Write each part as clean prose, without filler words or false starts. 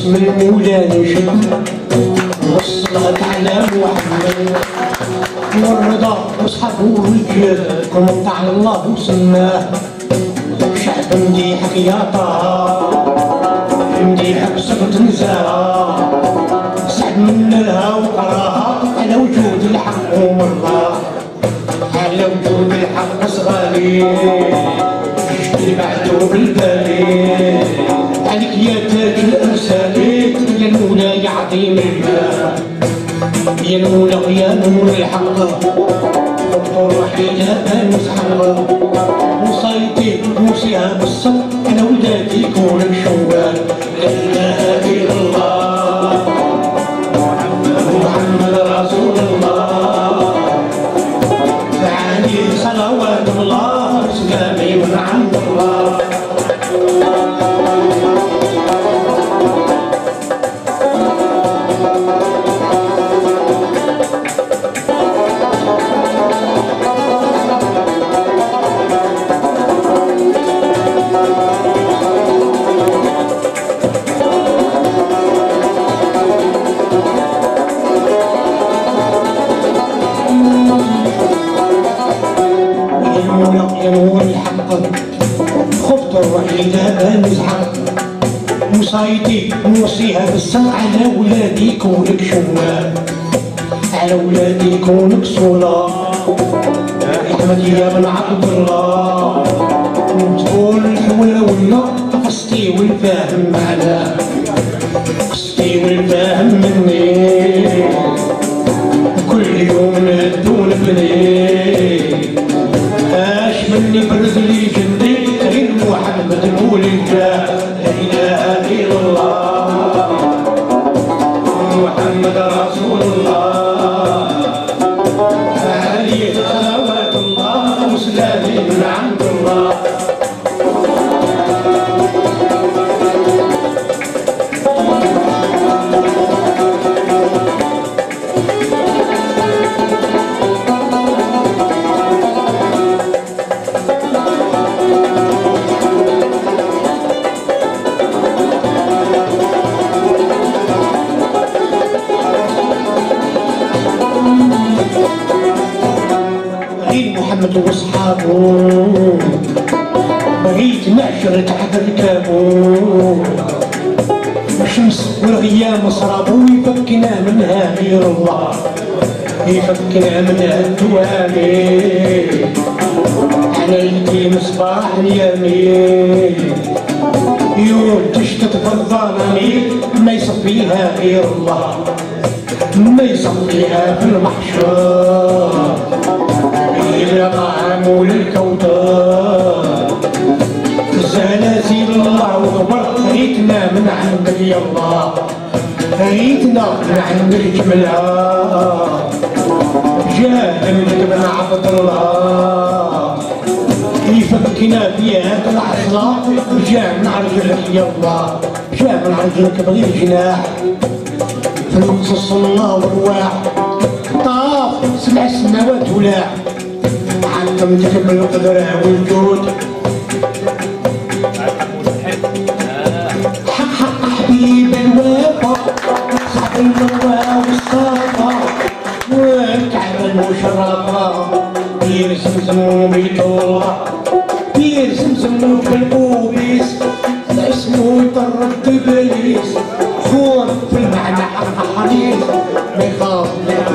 باسم المولى نشد والصلاة على محمد والرضا واصحابه والجد كنت على الله وسماه شعب مديحك يا طه مديحك صرت نزاهة سعد من الها وقراها على وجود الحق ومرضاه على وجود الحق صغاري اللي بعدو بالبالي عليك يا تاج الارسالي يا المولى يا عظيم الجاه يا المولى يا نور الحق دكتور وحيد هذا مسحق وصايتي موسيها بالصدق انا ولادي يكون شوال لا اله الا الله محمد رسول الله فعليه صلوات الله وسلامي من عند الله خفت الوحيد هذا نزحق وصايتي نوصيها بالسمع على ولادي كونك شوال على ولادي كونك صولا احمد يا بن عبد الله وتقول الحولة ولا قصتي والفاهم معنا قصتي والفاهم مني كل يوم ندون بني اش مني برد لي جندي غير محمد مولد لا اله الا الله محمد رسول الله عليه صلوات الله وسلامي من عند الله محمد واصحابه بغيت نعشر تحت الكابو الشمس والغيام صرابو يفكنا منها غير الله يفكنا منها الدوامي على يدي مصباح اليمين يوم تشتت في الظلامي ما يصفيها غير الله ما يصفيها في المحشر إلى طعام للكوثر زلازل الله وغبر ريتنا من عندك يا الله ريتنا من عندك جملها جاه منك بن عبد الله يفكنا في هذه اللحظة جاء من عرجلك يا الله جاء من عرجلك بغير جناح في المقصص الله والرواح طاف 7 سنوات ولاح حكمتك بالقدرة والجود حق حبيب الوفا صاحب الوفا والصفا والكعبة المشرفة بير زمزم وبيت الله بير زمزم وبالبوبيس اسمه يطرد ابليس خون في المعنى حق حديث ما يخاف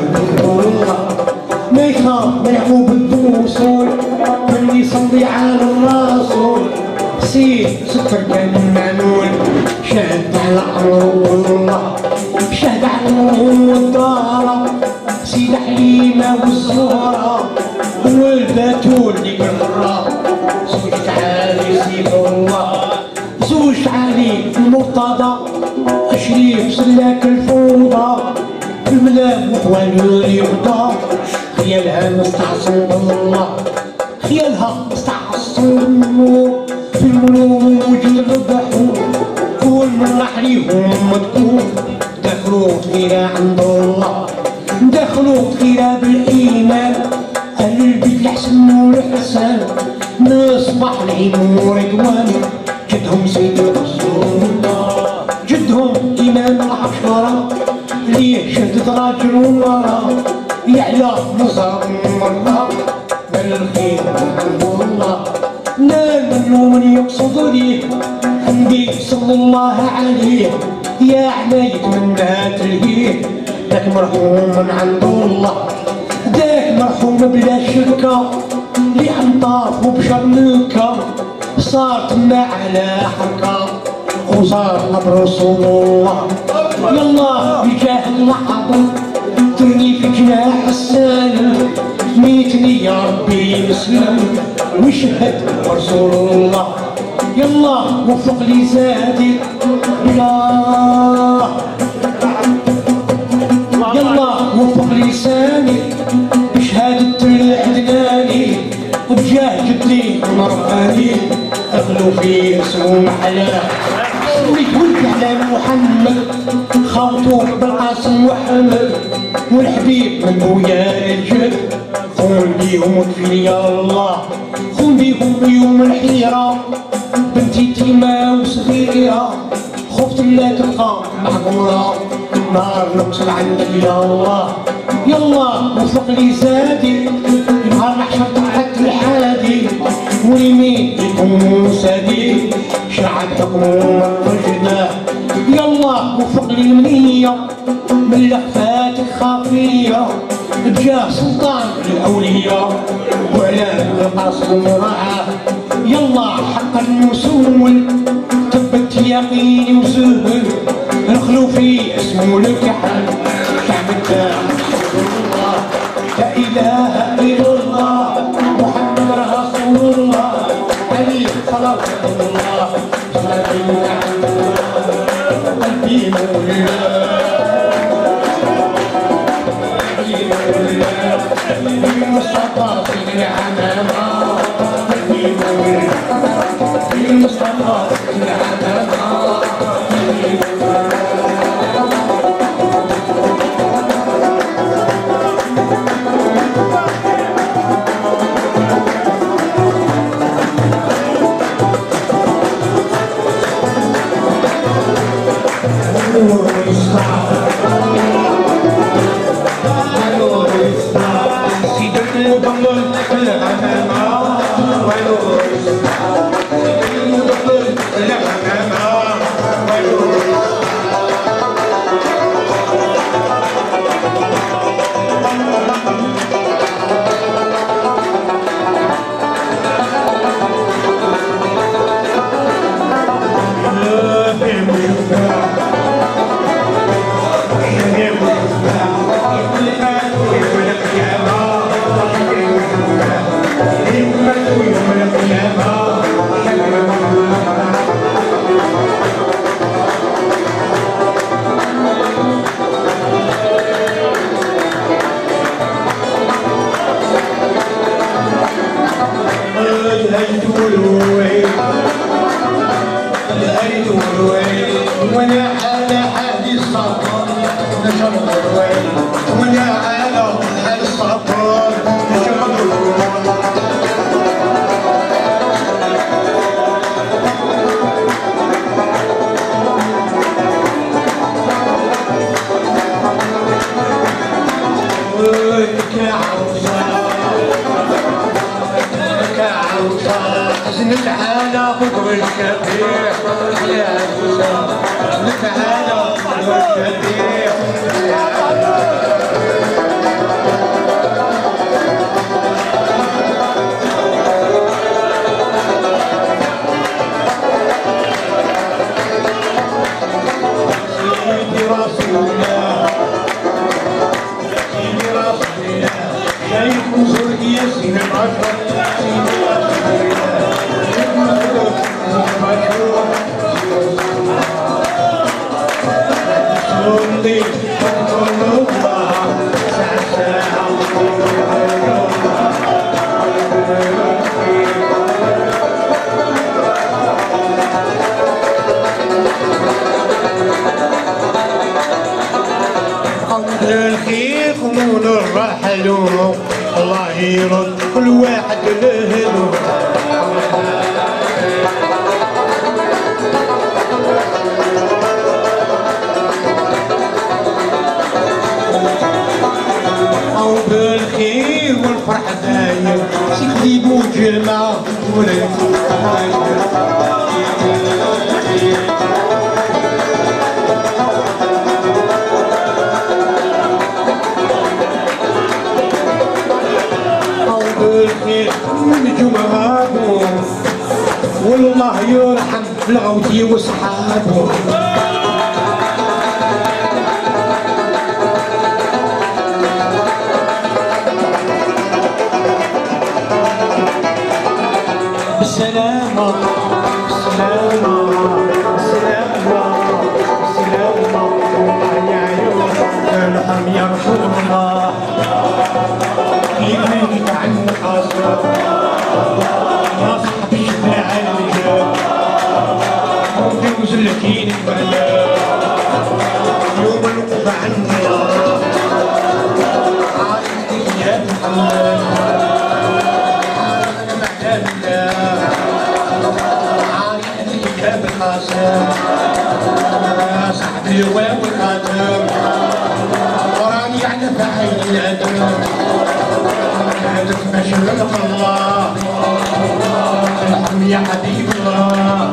ما يخاف ما يعقوب الوصول من يصلي على الرسول سيد سكر كان المعلول شهد على امره الله شهد على امره والدار سيد حليمه والزهره والبتول ديك الحره زوجة علي سيد الله زوجة علي المرتضى شريف سلاك الفوضى الملام وطوال يرضى خيالها مستعصم بالله خيالها مستعصم في الملوج الربحوا كل من راح ليهم مدكون دخلوا خيرا عند الله دخلوا خيرا بالايمان اهل البيت الحسن والحسن نصبح العين ورضوان جدهم سيدي رسول الله جدهم النبي صلى الله عليه يا حنايت من بهات الهيه داك مرحوم من عند الله داك مرحوم بلا شركة اللي حنطاف وبشرنكة صارت ما على حركة وصار برسول الله يلا بجاه اللحظة ترني في جناح السالم ميتني يا ربي مسلم وشهد رسول الله يلا وفق لي زادي يلا وفق لساني بشهادة العدناني وبجاه جدي مرفاني اغلو في اسمه محلاه سميت ولد على محمد خاوتو بالقاسم وحمد والحبيب من بويا الجد خون بيهم وكفيني يا الله خون بيهم يوم الحيرة بنتي تيمة وصغيرة خفت لا تبقى محظورة نار نقصد عندك يا الله يلا وفق لي زادي نهار محشر تحت الحادي واليمين يكون سادي شعب حكمه وجده يلا وفق لي المنية من لخفات خافية بجاه سلطان الأولياء وإعلان القصد ورعاه يلا حق المسول تبت يقيني وسهل نخلو في اسمه الكحل شعب الداع الله لا إله إلا الله محمد رسول الله عليه صلاة الله صلاة الله قلبي مولاه المصطفى في العمامة في المصطفى في العمامة نتعالى فوق الكبير يا حسام نتعالى فوق الكبير سيدي رسول الله سيدي رسول الله شايف زرقي سيدي البشر سيدي رسول الله الخير خمون الرحلوا الله يرد كل واحد لهلو او بالخير والفرحه داير سيكذبوا الجماعه ولا يفوت خوتي وصحابي بالسلامة بالسلامة بالسلامة بالسلامة يا عيون ارحم يا رسول الله يمنك عنك أصلا يا صاحبي شفنا عالجة ودوز لكين المعيا يوم الوقوف عنا عارف يا محمد صاحبي واو الخاتم وراني على فعيل الادم هذاك باش نلقى الله ارحم يا حبيب الله